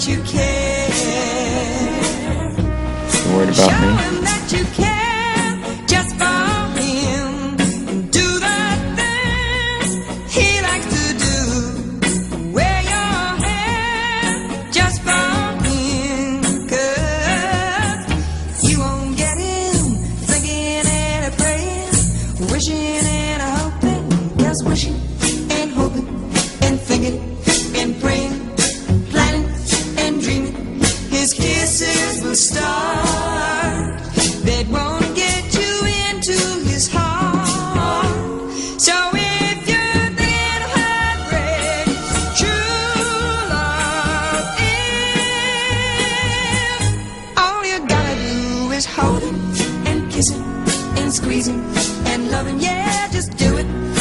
that you care. You worried about me? Show him that you care just for him. Do the things he likes to do. Wear your hair just for him. 'Cause you won't get him thinking and a praying, wishing and a hoping, just wishing and hoping and thinking and praying, planning and dreaming. His kisses will start, they won't get you into his heart. So if you're thinking of heartbreak, true love is. All you gotta do is hold him and kiss him and squeeze him and love him. Yeah, just do it.